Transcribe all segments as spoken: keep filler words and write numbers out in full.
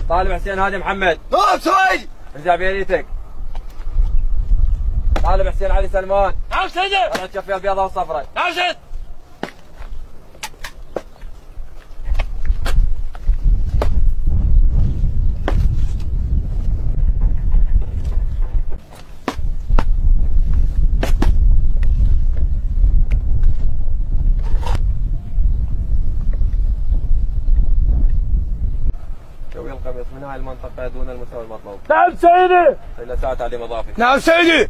طالب حسين هادي محمد. نعم سيدي. ارجع بيديتك. طالب حسين علي سلمان. نعم سيدي. انا تشفي البيضاء والصفراء. نعم سيدي. شوي القميص من هاي المنطقة دون المستوى المطلوب. نعم سيدي. إلى ساعة تعليم إضافي. نعم سيدي.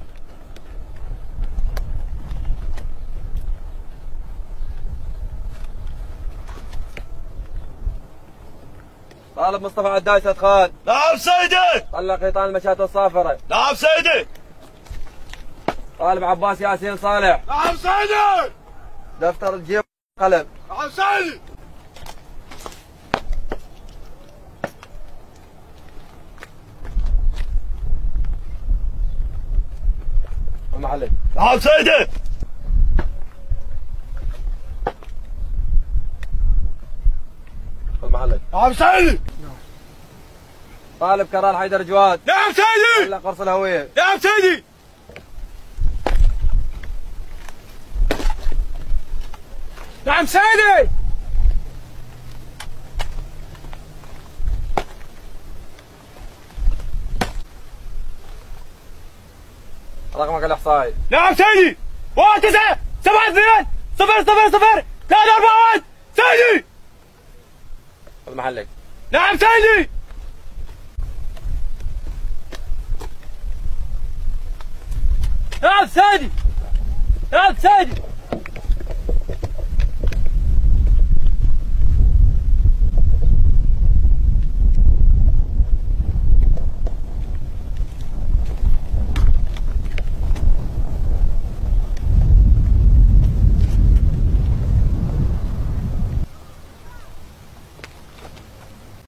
طالب مصطفى عداي سدخان. نعم سيدي. طلق حيطان المشاة الصافرة. نعم سيدي. طالب عباس ياسين صالح. نعم سيدي. دفتر الجيب قلم. نعم سيدي. المحلي. نعم سيدي. المحلي. نعم سيدي. طالب كرال حيدر جواد. نعم سيدي. طلق قرص الهوية. نعم سيدي. نعم سيدي. رقمك الإحصائي. نعم سيدي. واحد تسعة سبعة اثنين صفر صفر صفر ثلاثة أربعة واحد سيدي. المحلي. نعم سيدي. نعم سيدي. نعم سيدي.